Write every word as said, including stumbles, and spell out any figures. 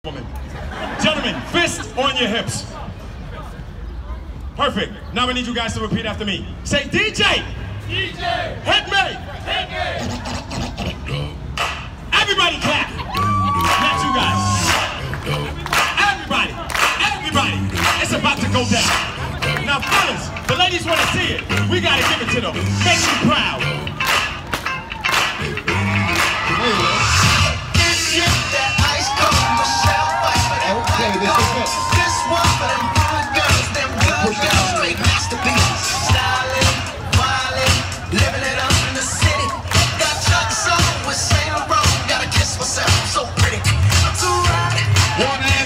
woman. Gentlemen, fist on your hips. Perfect. Now I need you guys to repeat after me. Say D J. D J. Hit me. Hit me. Everybody clap. Not you guys. Everybody. Everybody. It's about to go down. Now fellas, the ladies want to see it. We got to give it to them. Make them proud. Okay, this is it. This one for them good girls, them good girls, make masterpieces. Styling, wilding, living it up in the city. Got Chuck's on with Saint Laurent, gotta kiss myself, I'm so pretty. I'm too right. One